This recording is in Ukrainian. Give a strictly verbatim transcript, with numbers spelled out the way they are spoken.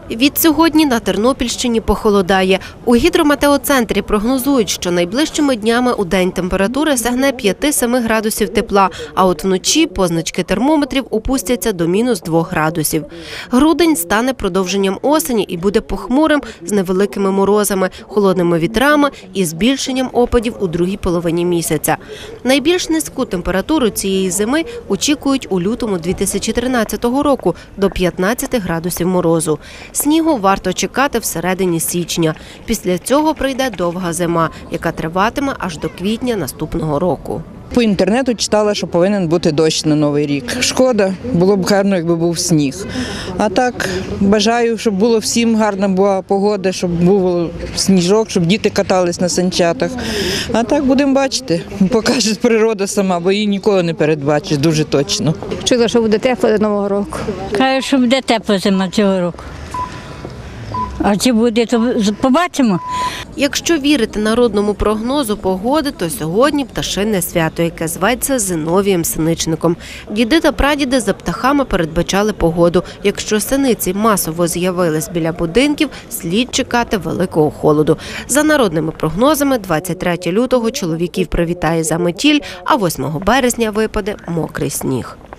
Від сьогодні на Тернопільщині похолодає. У гідрометеоцентрі прогнозують, що найближчими днями у день температура сягне п'яти-семи градусів тепла, а от вночі позначки термометрів опустяться до мінус двох градусів. Грудень стане продовженням осені і буде похмурим з невеликими морозами, холодними вітрами і збільшенням опадів у другій половині місяця. Найбільш низьку температуру цієї зими очікують у лютому дві тисячі тринадцятого року – до п'ятнадцяти градусів морозу. Снігу варто чекати всередині січня. Після цього прийде довга зима, яка триватиме аж до квітня наступного року. По інтернету читала, що повинен бути дощ на Новий рік. Шкода, було б гарно, якби був сніг. А так, бажаю, щоб було всім гарна була погода, щоб був сніжок, щоб діти катались на санчатах. А так будемо бачити, покаже природа сама, бо її ніколи не передбачиш дуже точно. Чула, що буде тепло до Нового року. Кажуть, що буде тепла зима цього року. А чи буде, то побачимо. Якщо вірити народному прогнозу погоди, то сьогодні пташине свято, яке зветься Зиновієм Синичником. Діди та прадіди за птахами передбачали погоду. Якщо синиці масово з'явились біля будинків, слід чекати великого холоду. За народними прогнозами, двадцять третього лютого чоловіків привітає заметіль, а восьмого березня випаде мокрий сніг.